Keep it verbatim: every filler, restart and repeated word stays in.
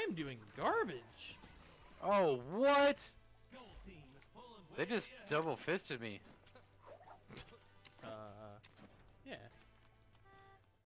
I'm doing garbage. Oh, what? They just double fisted me. Uh, yeah.